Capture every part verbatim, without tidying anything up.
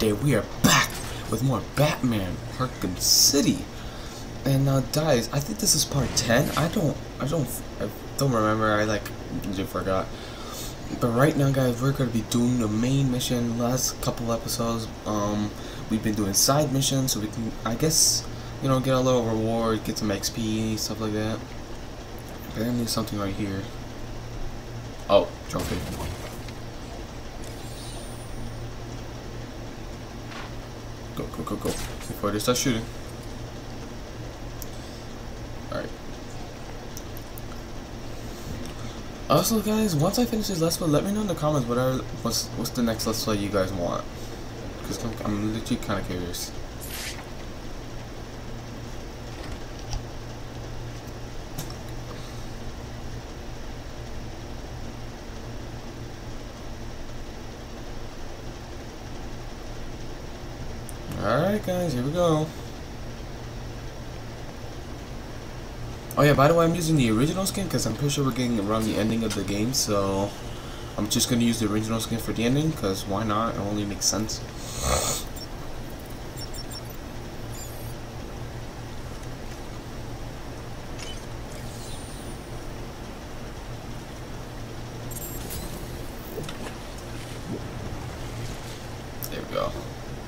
today we are back with more Batman Arkham City. And uh, guys, I think this is part ten. I don't, I don't, I don't remember. I like, just forgot. But right now, guys, we're gonna be doing the main mission. Last couple episodes, um, we've been doing side missions, so we can, I guess, you know, get a little reward, get some X P, stuff like that. But I need something right here. Oh, trophy. Go, go, go, go. Before they start shooting. Alright. Also, guys, once I finish this let's play, let me know in the comments what are, what's, what's the next let's play you guys want. Because I'm, I'm literally kind of curious. Alright guys, here we go. Oh yeah, by the way, I'm using the original skin because I'm pretty sure we're getting around the ending of the game, so I'm just going to use the original skin for the ending because why not? It only makes sense. There we go.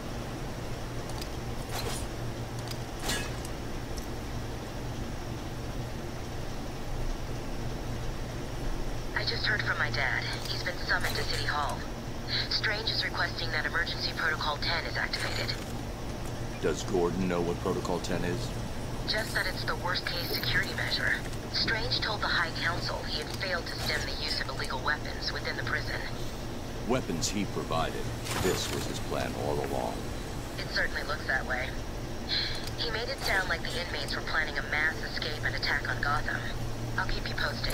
I just heard from my dad. He's been summoned to City Hall. Strange is requesting that Emergency Protocol ten is activated. Does Gordon know what Protocol ten is? Just that it's the worst-case security measure. Strange told the High Council he had failed to stem the use of illegal weapons within the prison. Weapons he provided. This was his plan all along. It certainly looks that way. He made it sound like the inmates were planning a mass escape and attack on Gotham. I'll keep you posted.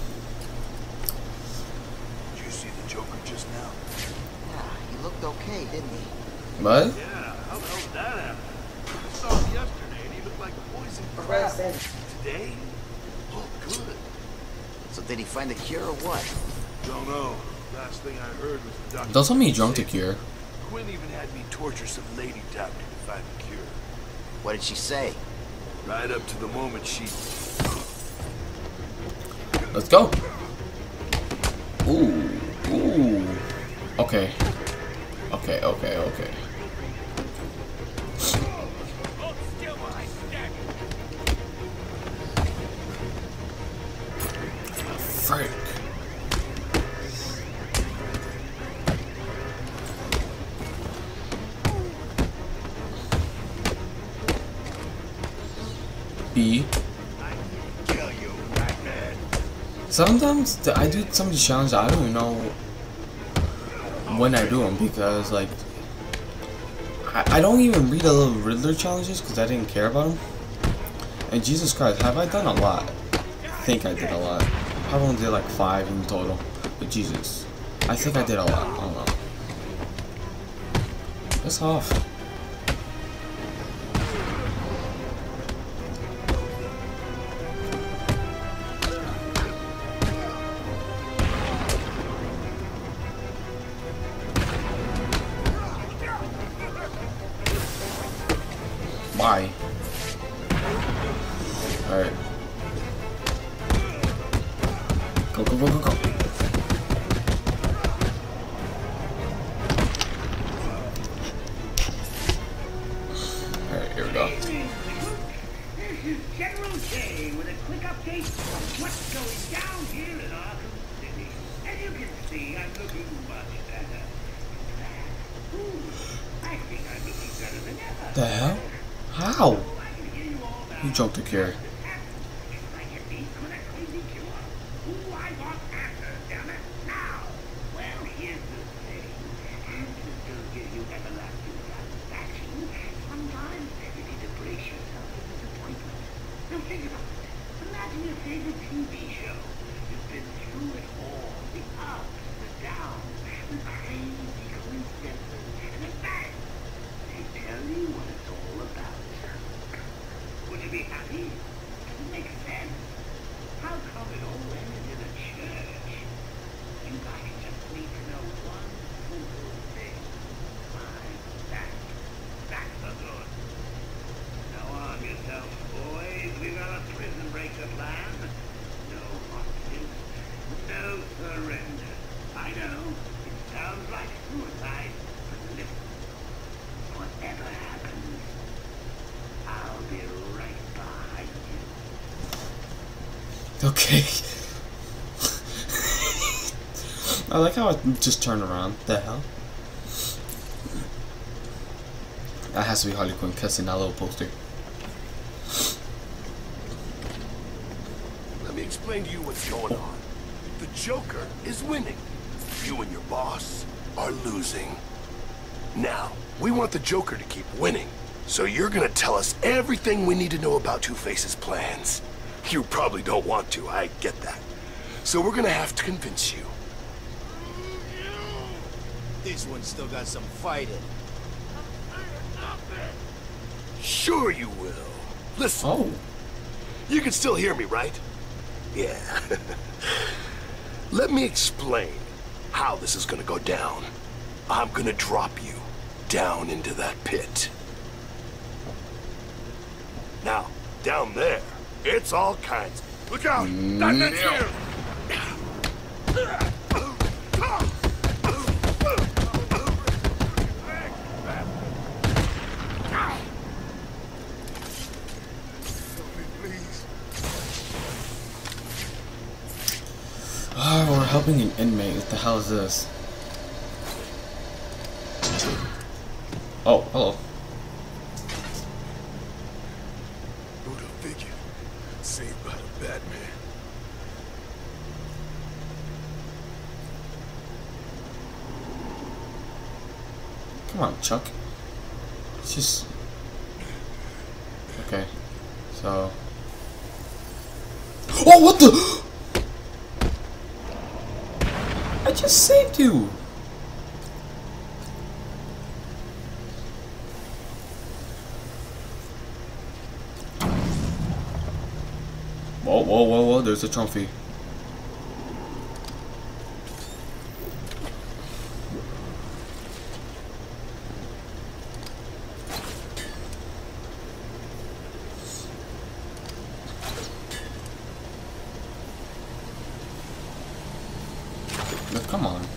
See the Joker just now? Yeah, he looked okay, didn't he? What? Yeah, how the hell did that happen? I saw him yesterday and he looked like poison crap. Today? Oh, good. So did he find a cure or what? Don't know. Last thing I heard was the doctor. Doesn't mean drunk to cure. Quinn even had me torture some lady doctor to find the cure. What did she say? Right up to the moment she... Let's go. Ooh, ooh. Okay. Okay, okay, okay. Frick. B. Sometimes I do some of these challenges, I don't even know when I do them because, like, I, I don't even read the little Riddler challenges because I didn't care about them. And Jesus Christ, have I done a lot? I think I did a lot. I probably only did like five in total. But Jesus, I think I did a lot. I don't know. It's off. Why? Alright. Go, go, go, go, go. Alright, here we go. This is General J with a quick update of what's going down here in Arkham City. As you can see, I'm looking much better. In fact, ooh, I think I'm looking better than ever. The hell? How? You joked to cure. Think about it. Imagine your favorite T V show. You've been through it all. The ups, the downs, the crazy coincidences, and then bang! They tell you what it's all about. Would you be happy? Okay. I like how I just turned around. The hell? That has to be Harley Quinn cussing that little poster. Let me explain to you what's going on. The Joker is winning. You and your boss are losing. Now, we want the Joker to keep winning. So you're gonna tell us everything we need to know about Two-Face's plans. You probably don't want to, I get that. So we're gonna have to convince you. This one's still got some fight in it. Sure you will. Listen, Oh. you can still hear me, right? Yeah. Let me explain how this is gonna go down. I'm gonna drop you down into that pit. Now, down there, it's all kinds. Look out! That next here! Oh, we're helping an inmate. What the hell is this? Oh, hello. Who'd have figured? Saved by the Batman. Come on, Chuck. It's just... Okay. So... Oh, what the... I just saved you! Whoa, whoa, whoa, whoa, there's a trophy. Come on.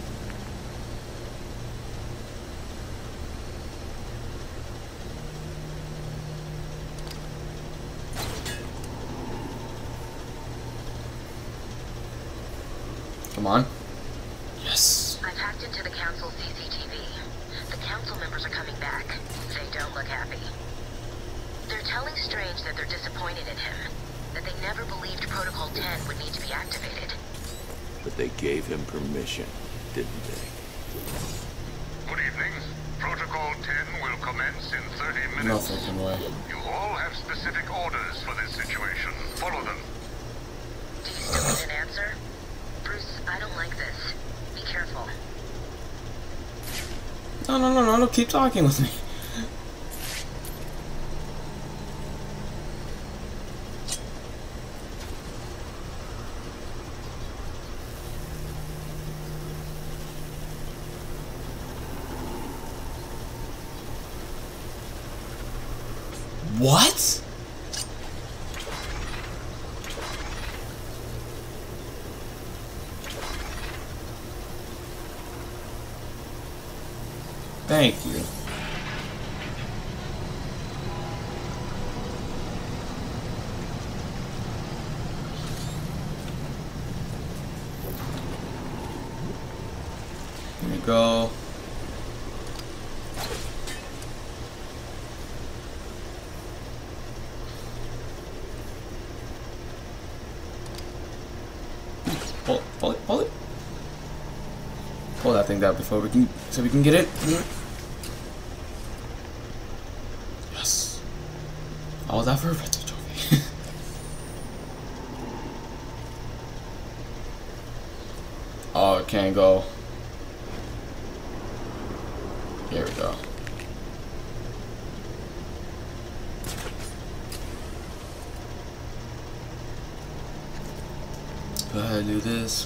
Come on. Yes. I've hacked into the council C C T V. The council members are coming back. They don't look happy. They're telling Strange that they're disappointed in him, that they never believed Protocol ten would need to be activated. But they gave him permission, didn't they? Good evening. Protocol ten will commence in thirty minutes. No freaking way. You all have specific orders for this situation. Follow them. Do you still need an answer? Bruce, I don't like this. Be careful. No, no, no, no, no, keep talking with me. What? Thank you. Here we go. Pull, pull it, pull it. Pull that thing down before we can, so we can get it. Yes. All that for a retro trophy. Oh, it can't go. Here we go. Go ahead and do this.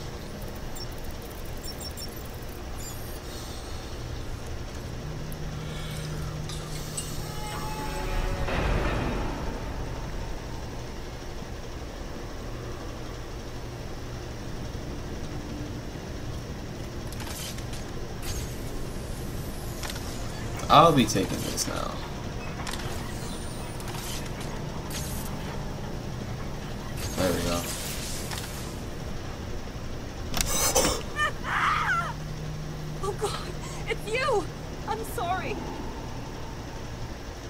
I'll be taking this now. There we go.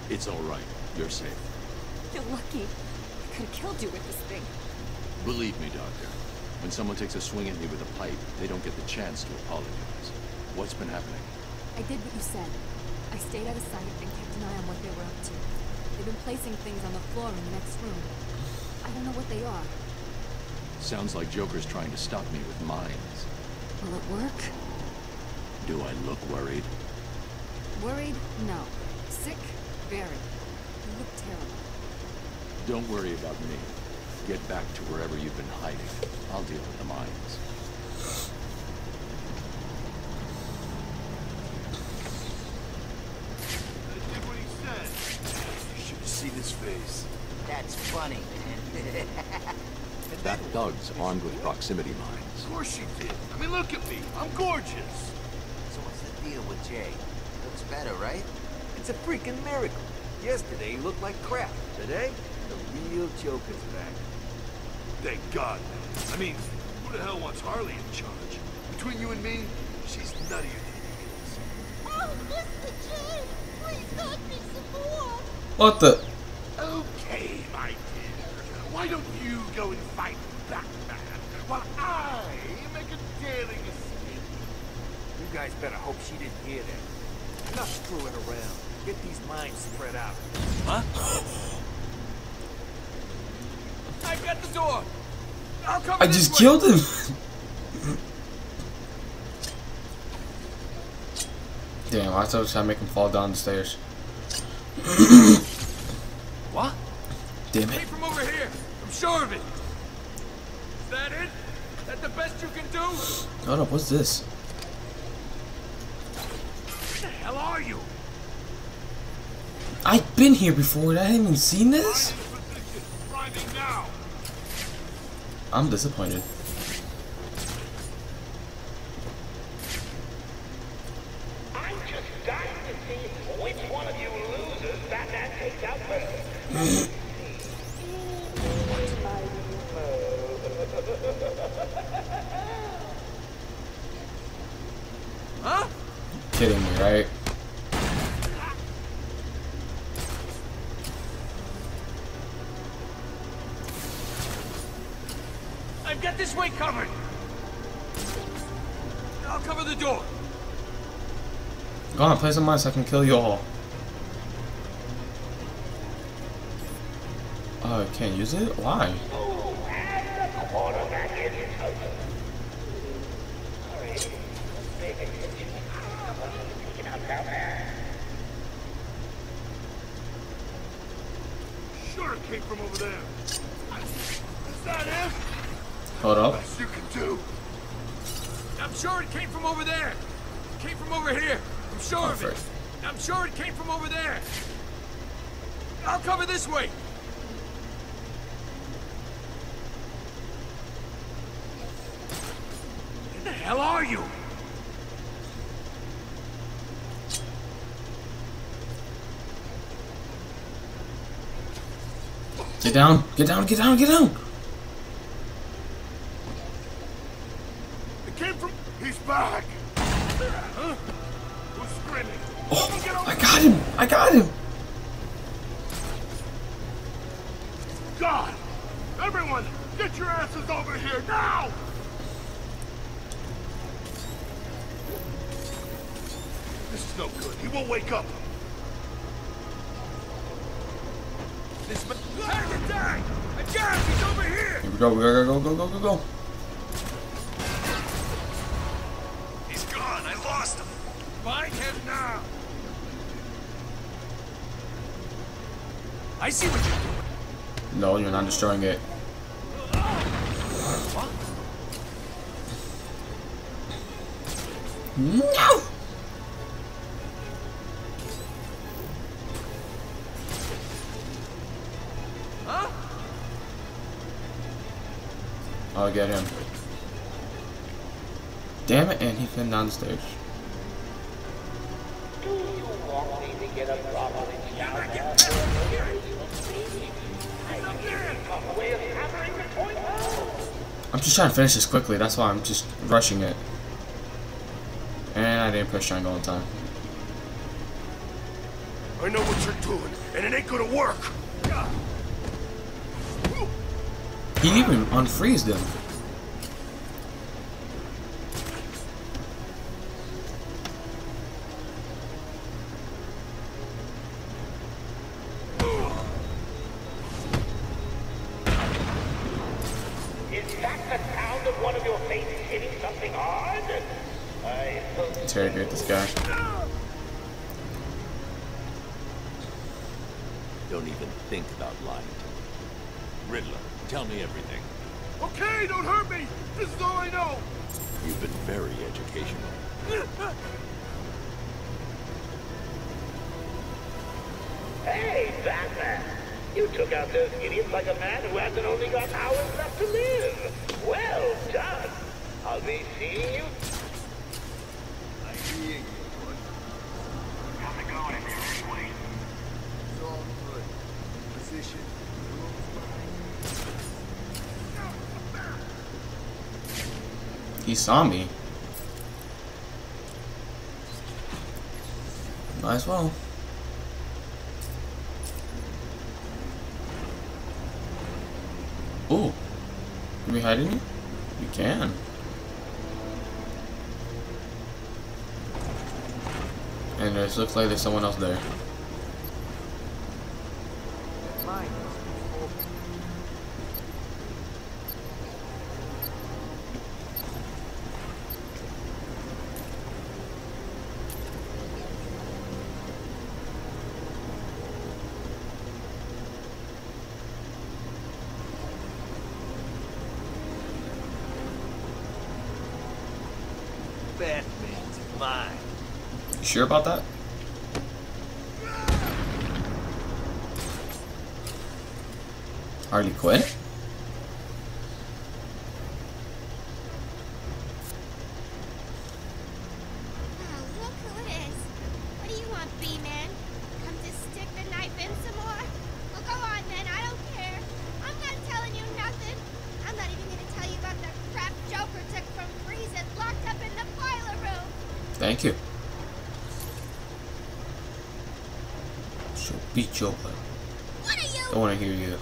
It's all right. You're safe. You're lucky. I could have killed you with this thing. Believe me, Doctor. When someone takes a swing at me with a pipe, they don't get the chance to apologize. What's been happening? I did what you said. I stayed out of sight and kept an eye on what they were up to. They've been placing things on the floor in the next room. I don't know what they are. Sounds like Joker's trying to stop me with mines. Will it work? Do I look worried? Worried? No. Sick? Very. You look terrible. Don't worry about me. Get back to wherever you've been hiding. I'll deal with the mines. I did what he said. You should have seen his face. That's funny, man. That thug's armed with proximity mines. Of course you did. I mean, look at me. I'm gorgeous. So what's the deal with Jay? Looks better, right? It's a freaking miracle. Yesterday he looked like crap. Today, the real Joker's back. Thank God, man. I mean, who the hell wants Harley in charge? Between you and me, she's nuttier than he is. Oh, Mister J! Please knock me some more! What the? Okay, my dear. Why don't you go and fight Batman while I make a daring escape? You guys better hope she didn't hear that. Enough screwing around. Get these mines spread out. Huh? I got the door. I'll cover I this just way. killed him. Damn, I thought I was trying to make him fall down the stairs. What? Damn Came it. from over here. I'm sure of it. Is that it? Is that the best you can do? Hold up, what's this? Where the hell are you? I've been here before and I haven't even seen this? Driving now. I'm disappointed. I'm just dying to see which one of you losers Batman takes out first. Huh? Kidding me, right? I've got this way covered. I'll cover the door. Go on, play some mine so I can kill you all. Oh, I can't use it? Why? Sure it came from over there. Is that it? Hold up. Best you can do. I'm sure it came from over there. It came from over here. I'm sure of it. Perfect. I'm sure it came from over there. I'll cover this way. Where the hell are you? Get down, get down, get down, get down! It came from... He's back. Huh? Who's screaming? Oh, I got him! I got him! God! Everyone, get your asses over here now! This is no good. He won't wake up. This man... Time to die! I got him! He's over here! Here we go, we gotta go, go, go, go, go. He's gone. I lost him. Find him now! I see what you're doing. No, you're not destroying it. What? No! Huh? I'll get him. Damn it, and he fell down the stairs. Do you want me to get a proper shower? A way of hammering the point home. I'm just trying to finish this quickly, that's why I'm just rushing it. And I didn't push triangle in time. I know what you're doing, and it ain't gonna work. He even unfreezed him. Is that the sound of one of your faces hitting something hard? I hope. Interrogate this guy. Don't even think about lying to me. Riddler, tell me everything. Okay, don't hurt me. This is all I know. You've been very educational. Hey, Batman! You took out those idiots like a man who hasn't only got hours left to live. Well done. I'll be seeing you. I hear you, bud. How's it going in there anyway? It's all good. Position. He saw me. Might as well. Ooh. Can we hide in here? We can. And it looks like there's someone else there. Mine. Batman's mine. You sure about that? Harley Quinn? Oh, look who it is. What do you want, B-Man? Come to stick the knife in some more? Well, go on then, I don't care. I'm not telling you nothing. I'm not even gonna tell you about the crap Joker took from prison locked up in the boiler room. Thank you. So beat Joker. What are you? I want to hear you.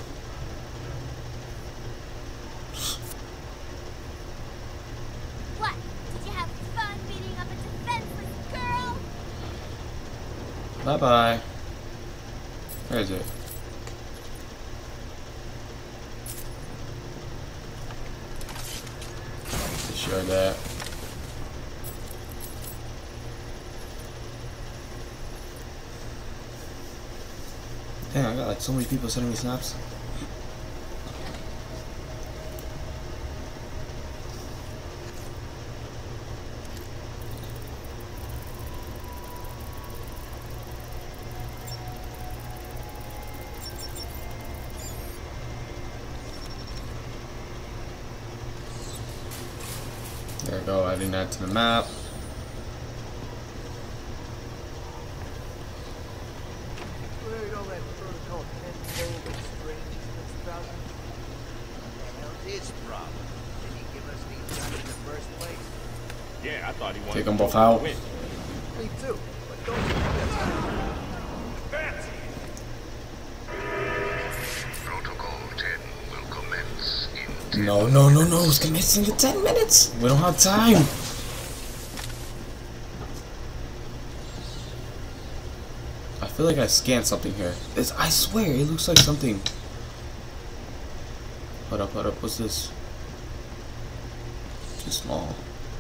What? Did you have fun beating up a defenseless girl? Bye bye. Where is it? Sure that. Damn, I got like so many people sending me snaps. There we go, adding that to the map. Where'd all that protocol ten code of strangeness about? What the hell's his problem? Did he give us these guns in the first place? Yeah, I thought he wanted Take them to both out. win. Me too, but don't you forget. Protocol ten will commence in No, no, no, no, it's commencing in ten minutes. We don't have time. I feel like I scanned something here. It's, I swear, it looks like something. Hold up, hold up, what's this? Too small.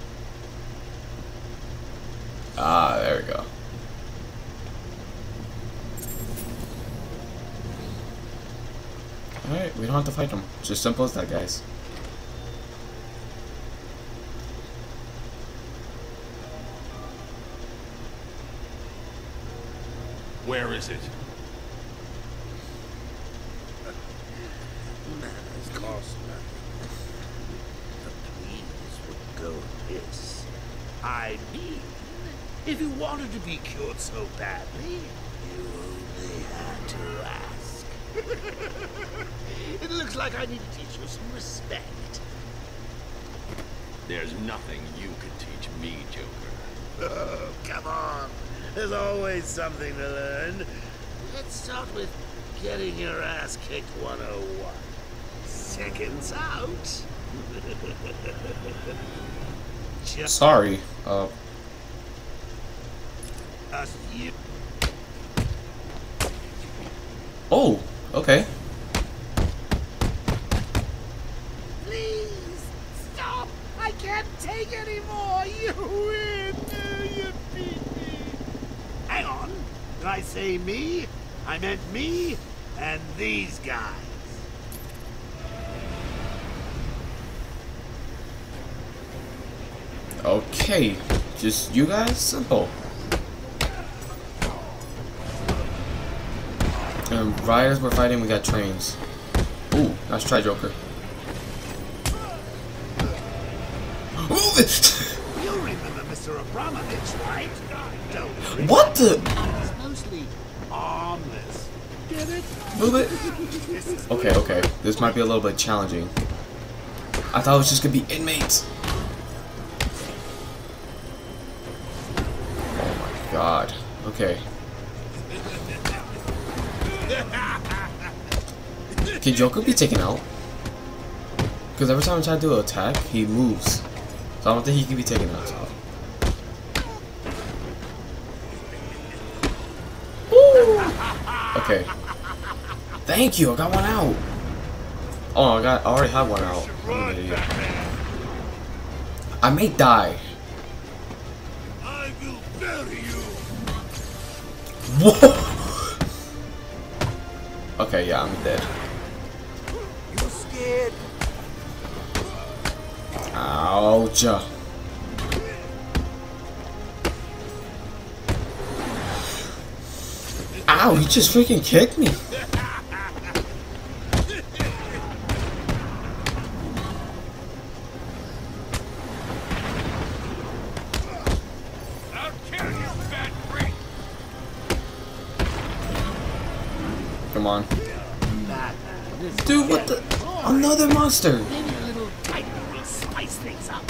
Ah, there we go. Alright, we don't have to fight them. It's as simple as that, guys. Where is it? Manners cost nothing. The please would go this. I mean, if you wanted to be cured so badly, you only had to ask. It looks like I need to teach you some respect. There's nothing you can teach me, Joker. Oh, come on. There's always something to learn. Let's start with getting your ass kicked one oh one. Seconds out. Just Sorry. Uh. us you. Oh. Okay. Please stop! I can't take anymore. You win. You beat me. Hang on. Did I say me? I meant me and these guys. Okay. Just you guys? Simple. And riders we're fighting, we got trains. Ooh, let's try Joker. Move it! You remember Mister Abramovich, right? Don't worry. What the? He's mostly harmless. Get it? Move it. Okay, okay. This might be a little bit challenging. I thought it was just gonna be inmates. Oh my god. Okay. Can Joker be taken out? Because every time I try to do an attack, he moves. So I don't think he can be taken out. So. Woo! Okay. Thank you, I got one out. Oh, I got. I already have one out. I'm an idiot. I may die. I will bury you. Whoa! Okay, yeah, I'm dead. You scared? Ouch. Ow, he just freaking kicked me. I'll kill you, fat freak! Come on. Batman, Dude, what the? Another monster. maybe a little tighter will spice things up.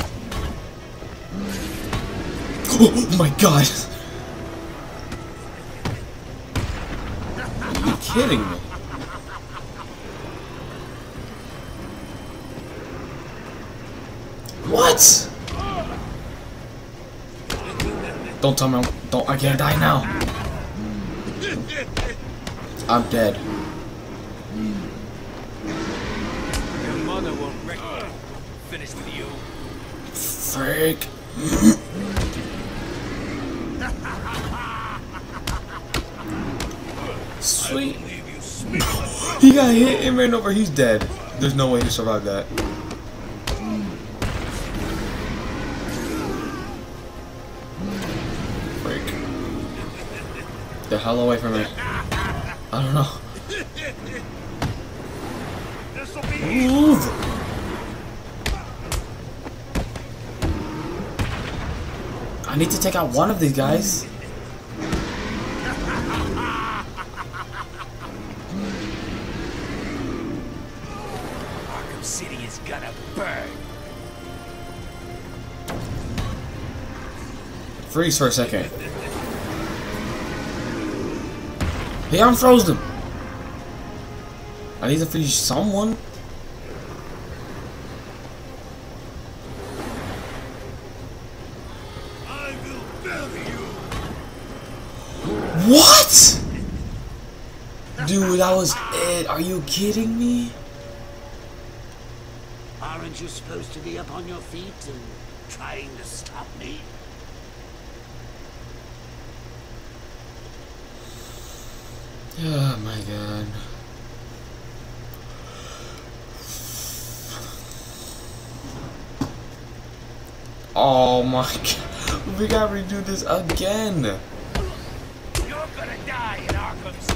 Oh my god. Are you kidding me? What? Don't tell me I'm, don't I can't die now. I'm dead. Your mother won't wreck me. Finish with you. Freak. Sweet. He got hit and ran over. He's dead. There's no way he survived that. Freak. The hell away from me. I don't know. Move. I need to take out one of these guys. Arkham City is gonna burn. Freeze for a second. He unfroze them. I need to freeze someone. I will bury you. What? Dude, that was it. Are you kidding me? Aren't you supposed to be up on your feet and trying to stop me? Oh my god. Oh my god. We gotta redo this again. You're gonna die in Arkham City.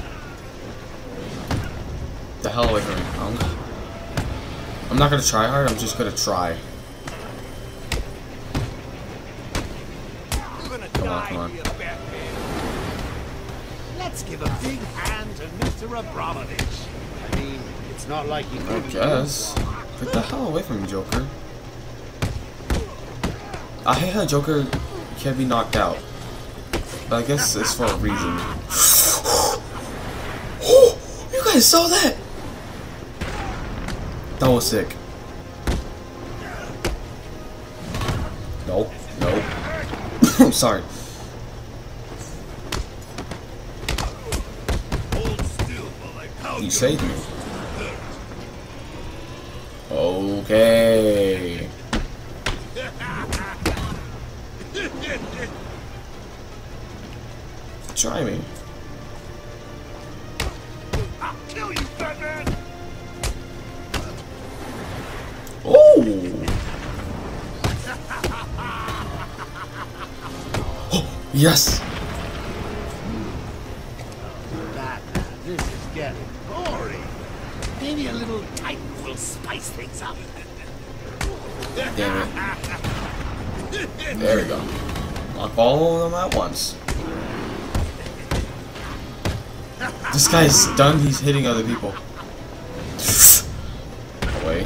The hell away from me. I'm, I'm not gonna try hard, I'm just gonna try. You're gonna Come on, die come on. here, Batman. Let's give a big hand to Mister Abramovich. I mean, it's not like you I couldn't guess. use one. Get the hell away from me, Joker. I hate how Joker can't be knocked out. But I guess it's for a reason. guys saw that? That was sick. Nope, nope. I'm sorry. You saved me. Okay. Try me. I'll kill you, Batman! Oh! Oh, yes! Batman, this is getting boring. Maybe a little Titan will spice things up. Damn it. There we go. Knock all of them at once. This guy's stunned, he's hitting other people. Away.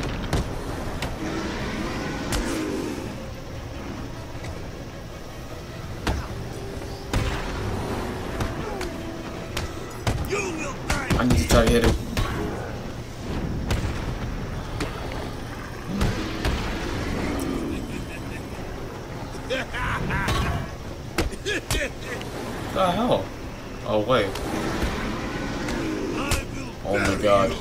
I need to try to hit him. What the hell? Oh wait. Oh my god.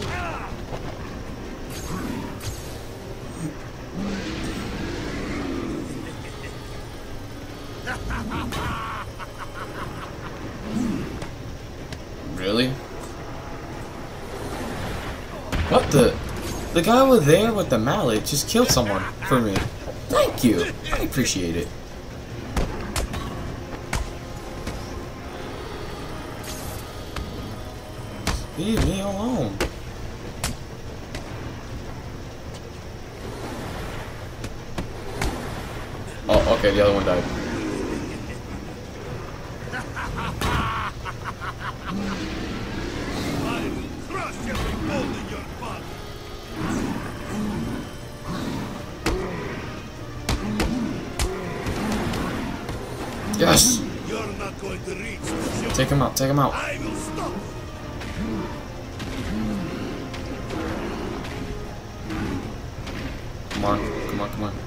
Really? What the? The guy over there with the mallet just killed someone for me. Thank you. I appreciate it. Leave me alone. Oh, okay, the other one died. I will crush every bone in your body. Yes! You're not going to reach the ship. Take him out, take him out. I will stop. Come on, come on, come on.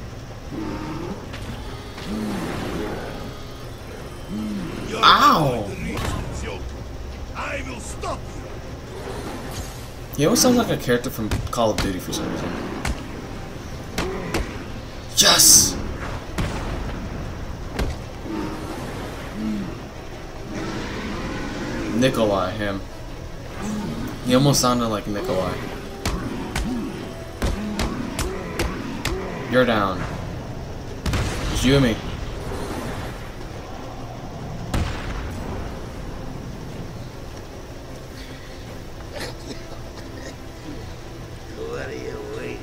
You're Ow! not going to reach the Joker. I will stop you. He almost sounds like a character from Call of Duty for some reason. Yes! Nikolai, him. He almost sounded like Nikolai. You're down. It's you and me. What are you waiting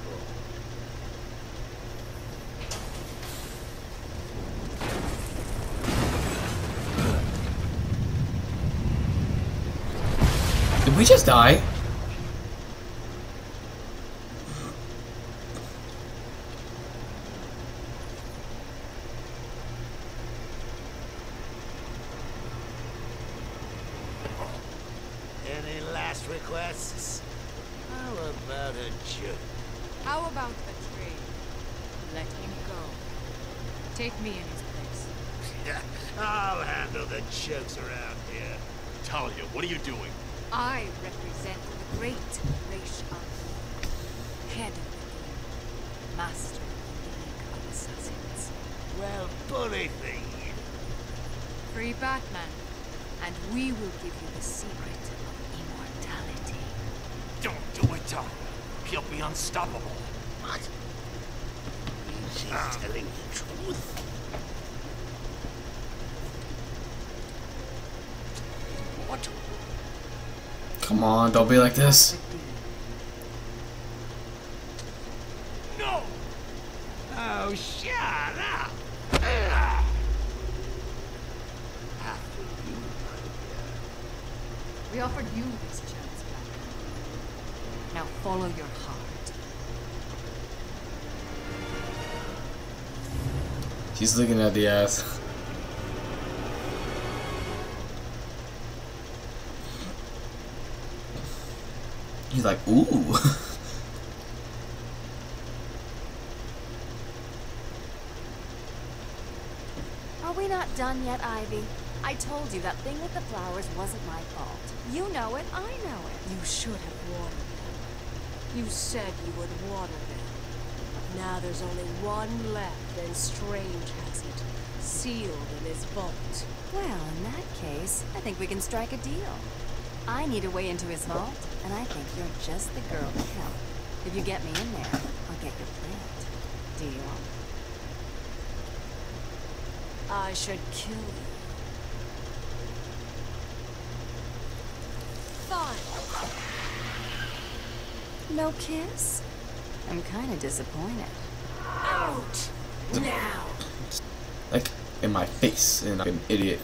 Did we just die? Any last requests? How about a joke? How about a trade? Let him go. Take me in his place. I'll handle the jokes around here. Talia, what are you doing? I represent the great Ra's al Ghul, head of the game, master of the League of Assassins. Well, bully thing. Free Batman, and we will give you the secret of immortality. Don't do it, Talia. He'll be unstoppable. What? Is he telling the truth? What? Come on, don't be like this. No! Oh, shut up! After you, my dear. We offered you this chance, Batman. Now follow your heart. She's looking at the ass. He's like, ooh. Are we not done yet, Ivy? I told you that thing with the flowers wasn't my fault. You know it, I know it. You should have watered them. You said you would water them. Now there's only one left, and Strange has it, sealed in his vault. Well, in that case, I think we can strike a deal. I need a way into his vault, and I think you're just the girl to help. If you get me in there, I'll get your plant. Deal? I should kill you. Fine. No kiss? I'm kind of disappointed. Out! Now! Like, in my face, and I'm an idiot.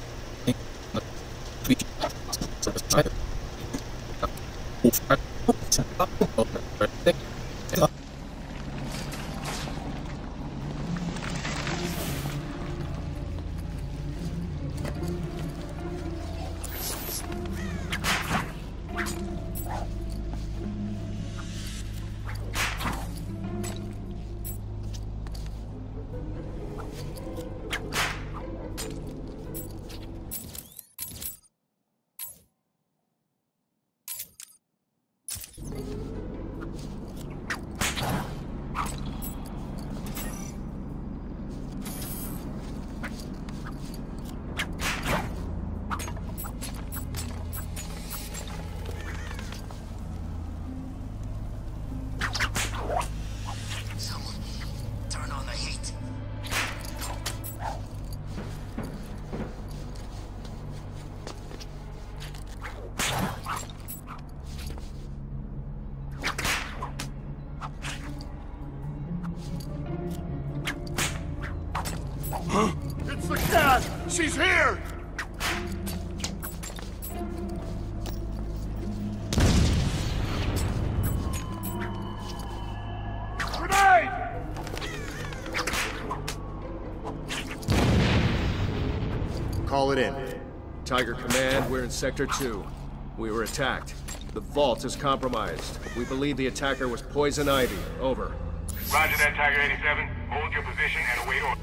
It's the cat! She's here! Grenade! Call it in. Tiger Command, we're in Sector two. We were attacked. The vault is compromised. We believe the attacker was Poison Ivy. Over. Roger that, Tiger eighty-seven. Hold your position and await orders.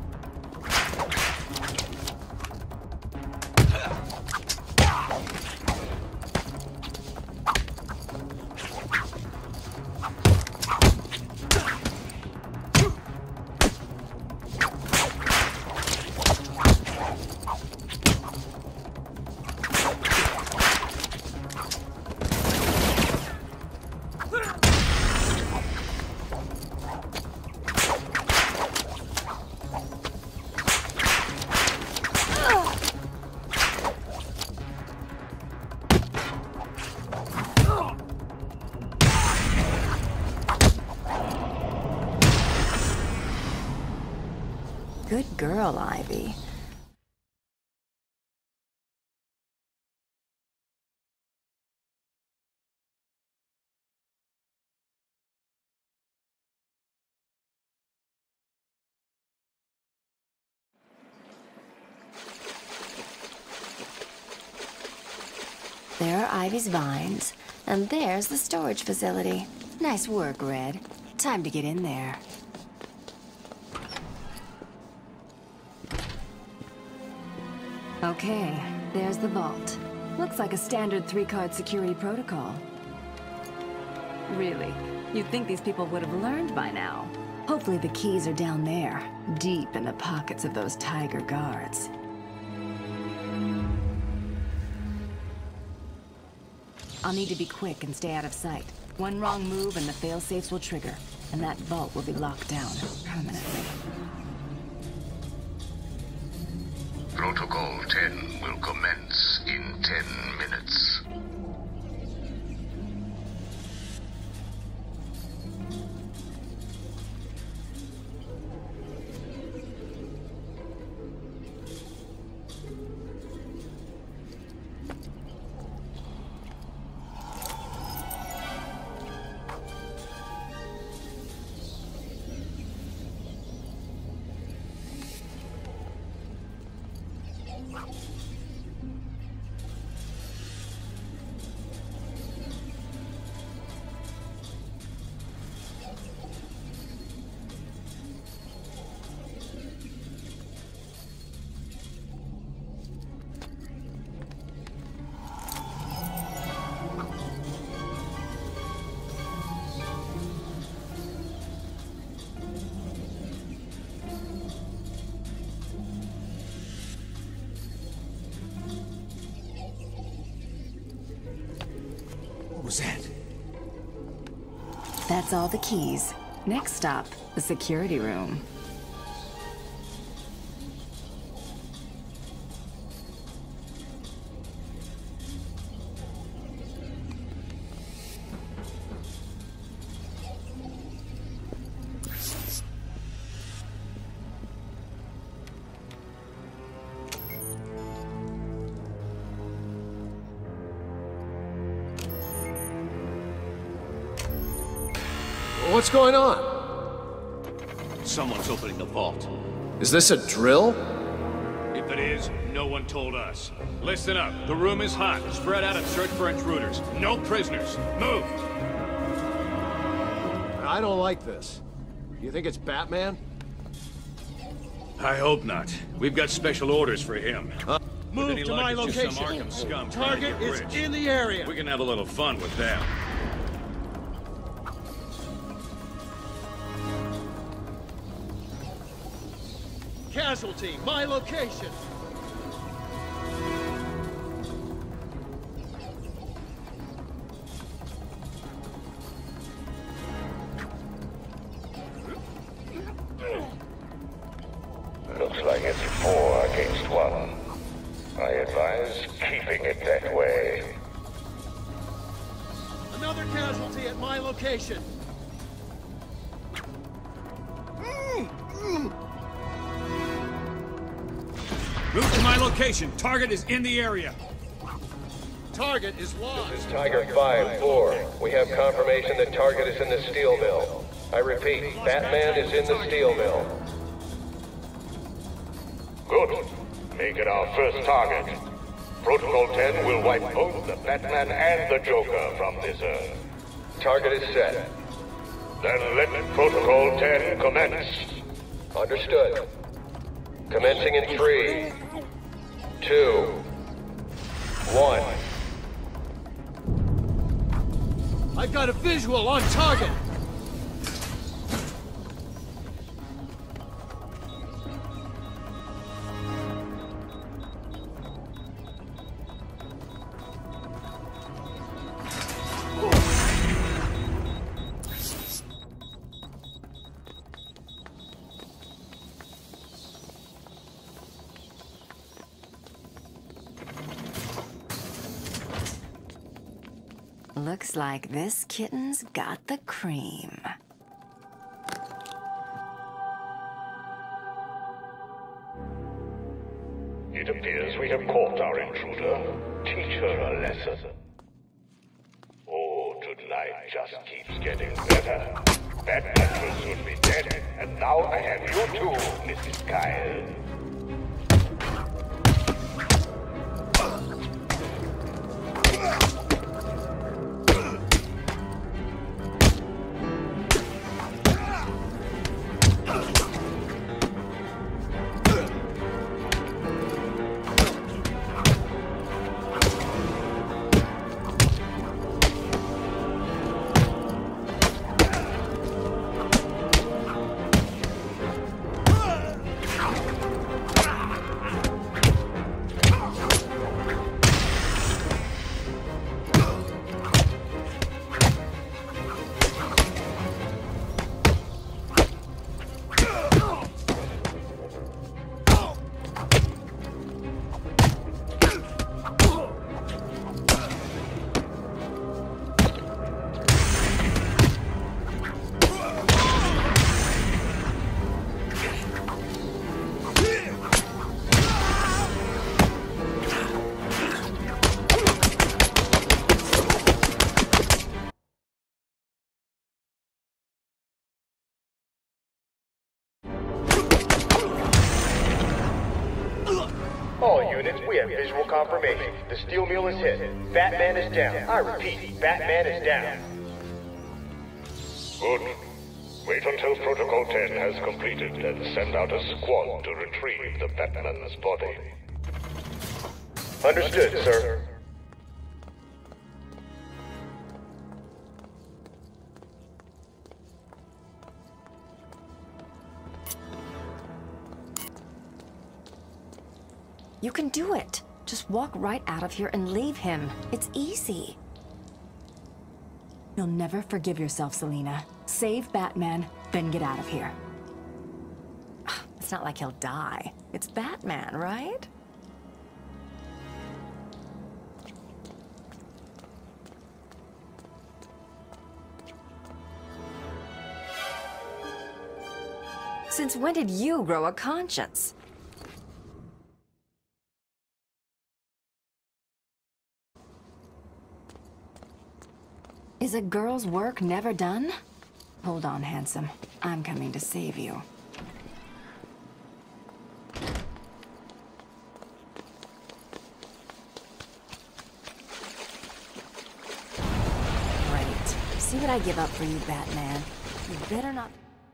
Good girl, Ivy. There are Ivy's vines, and there's the storage facility. Nice work, Red. Time to get in there. Okay, there's the vault. Looks like a standard three-card security protocol. Really? You'd think these people would have learned by now. Hopefully the keys are down there, deep in the pockets of those Tiger guards. I'll need to be quick and stay out of sight. One wrong move and the fail-safes will trigger, and that vault will be locked down permanently. Protocol ten will commence in ten minutes. was that? That's all the keys. Next stop, the security room. What's going on? Someone's opening the vault. Is this a drill? If it is, no one told us. Listen up. The room is hot. Spread out and search for intruders. No prisoners. Move! I don't like this. You think it's Batman? I hope not. We've got special orders for him. Huh? With Move any to luck, my it's just location. some Arkham scum trying to Target get is rich. in the area. We can have a little fun with them. Casualty, my location. Looks like it's four against one. I advise keeping it that way. Another casualty at my location. Move to my location. Target is in the area. Target is lost. This is Tiger five four. We have confirmation that Target is in the steel mill. I repeat, Batman is in the steel mill. Good. Make it our first target. Protocol ten will wipe both the Batman and the Joker from this Earth. Target is set. Then let Protocol ten commence. Understood. Commencing in three, two, one. I've got a visual on target. Looks like this kitten's got the cream. It appears we have caught our intruder. Teach her a lesson. Oh, tonight just keeps getting better. Batman will soon be dead, and now I have you too, Missus Kyle. All units, we have visual confirmation. The steel mill is hit. Batman is down. I repeat, Batman is down. Good. Wait until Protocol ten has completed and send out a squad to retrieve the Batman's body. Understood, sir. You can do it. Just walk right out of here and leave him. It's easy. You'll never forgive yourself, Selina. Save Batman, then get out of here. It's not like he'll die. It's Batman, right? Since when did you grow a conscience? Is a girl's work never done? Hold on, handsome. I'm coming to save you. Great. See what I give up for you, Batman? You better not...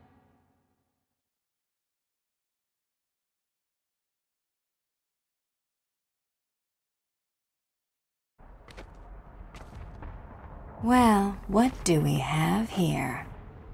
Well, what do we have here?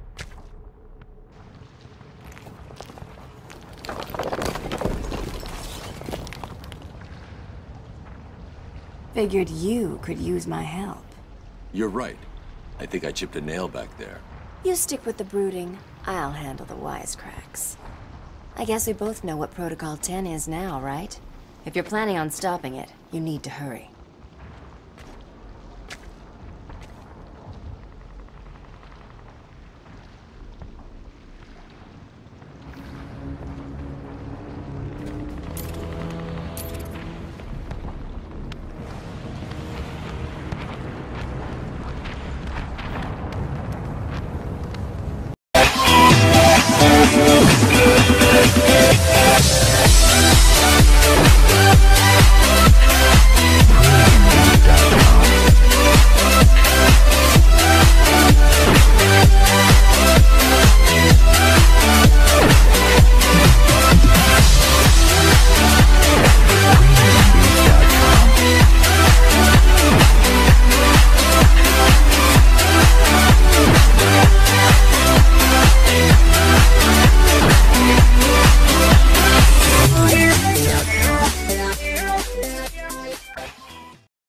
Figured you could use my help. You're right. I think I chipped a nail back there. You stick with the brooding, I'll handle the wisecracks. I guess we both know what Protocol ten is now, right? If you're planning on stopping it, you need to hurry.